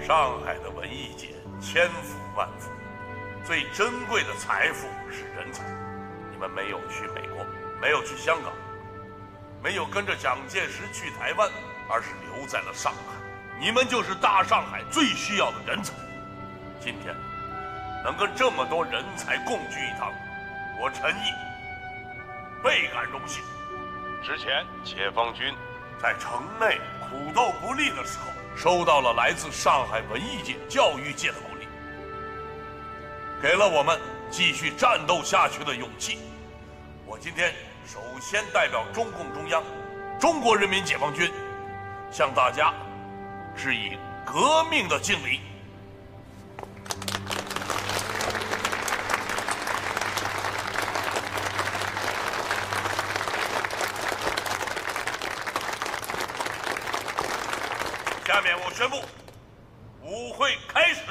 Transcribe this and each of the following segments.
上海的文艺界千富万富，最珍贵的财富是人才。你们没有去美国，没有去香港，没有跟着蒋介石去台湾，而是留在了上海。你们就是大上海最需要的人才。今天能跟这么多人才共聚一堂，我陈毅倍感荣幸。之前解放军在城内苦斗不利的时候，收到了来自上海文艺界、教育界的鼓励，给了我们继续战斗下去的勇气。我今天首先代表中共中央、中国人民解放军，向大家致以革命的敬礼。下面我宣布，舞会开始。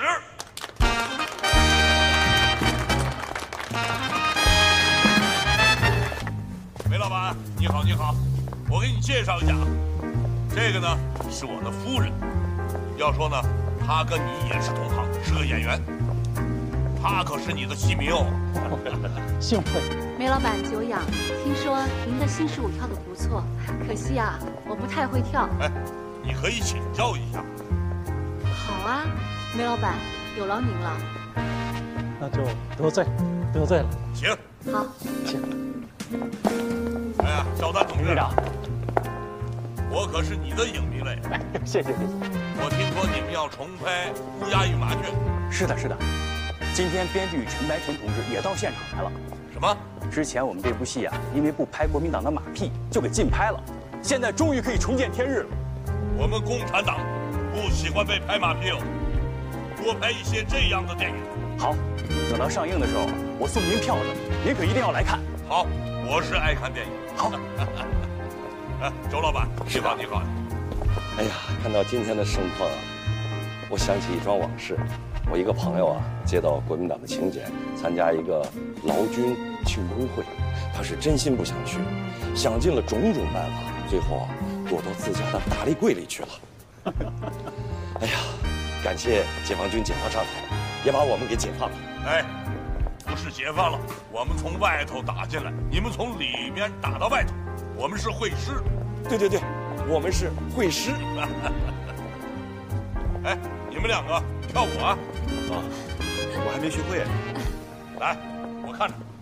梅老板，你好，你好，我给你介绍一下，这个呢是我的夫人。要说呢，她跟你也是同行，是个演员。她可是你的戏迷哦。 幸会。 梅老板久仰，听说您的新式舞跳得不错，可惜啊，我不太会跳。 哎，你可以请教一下。 好啊，梅老板，有劳您了。 那就得罪了。 行。 好。 请。 哎呀，赵丹同志， 队长， 我可是你的影迷嘞。 谢谢。 我听说你们要重拍《乌鸦与麻雀》。 是的。今天编剧陈白泉同志也到现场来了。 什么？ 之前我们这部戏啊，因为不拍国民党的马屁，就给禁拍了。现在终于可以重见天日了。 我们共产党不喜欢被拍马屁哦，多拍一些这样的电影。 好，等到上映的时候，我送您票子，您可一定要来看。 好，我是爱看电影。 好。 周老板，你好，你好。 哎呀，看到今天的盛况啊，我想起一桩往事。我一个朋友啊，接到国民党的请柬，参加一个劳军庆功会，他是真心不想去，想尽了种种办法，最后啊，躲到自家的大立柜里去了。哎呀，感谢解放军解放上海，也把我们给解放了。 哎，不是解放了，我们从外头打进来，你们从里面打到外头，我们是会师。 对，我们是会师。 哎，你们两个跳舞啊？ 我还没学会。 来，我看着。